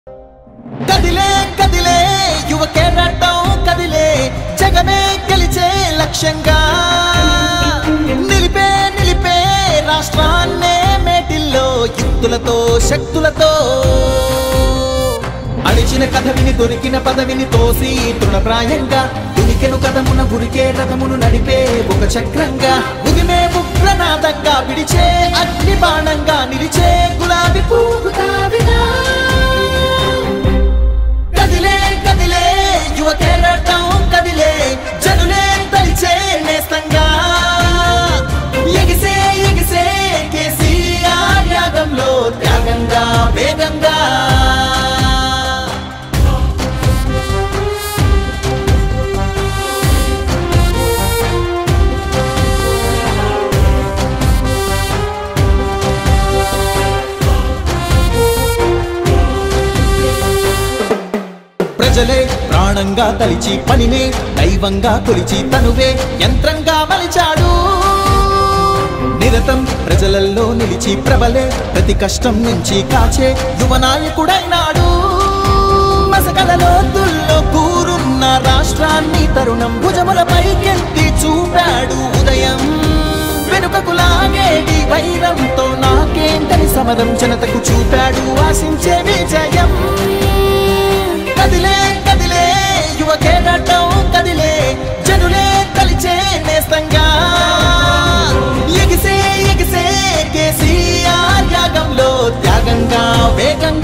కదిలే కదిలే యువ కెరటం కదిలే జగమే గెలిచే లక్ష్యంగా నిలిపే నిలిపే రాష్ట్రాన్నే మేటిల్లో యుక్తులతో శక్తులతో అడిచిన కథ విని దొరికిన పదవిని తోసి తృణప్రాయంగా దునికెను కథమున గురికే రథమును నడిపే ఒక చక్రంగా ఉదిమే ఉగ్రనాదంగా విడిచే అగ్ని బాణంగా నిలిచే గులాబీ పువ్వు తావిగా కదిలే కదిలే యువ కెరటం కదిలే జనులే తలిచే నేస్తంగా ఎగిసే ఎగిసే కేసీఆర్ యాగంలో త్యాగంగా వేగంగా ప్రజలే ప్రాణంగా తలిచి పనినే దైవంగా కొలిచి తనువే యంత్రంగా మలిచాడు నిరతం ప్రజలలో నిలిచి ప్రబలే ప్రతి కష్టం నుంచి కాచే యువ నాయకుడైనాడు మసకల లోతుల్లో కూరున్న రాష్ట్రాన్ని తరుణం భుజములపైకెత్తి చూపాడు ఉదయం వెనుకకు లాగేటి వైరంతో నాకేంటని సమరం జనతకు చూపాడు ఆశించే విజయం కదిలే కదిలే యువ కెరటం కదిలే జనులే తలిచే నేస్తంగా ఎగిసే ఎగిసే కేసీఆర్ యాగంలో త్యాగంగా వేగంగా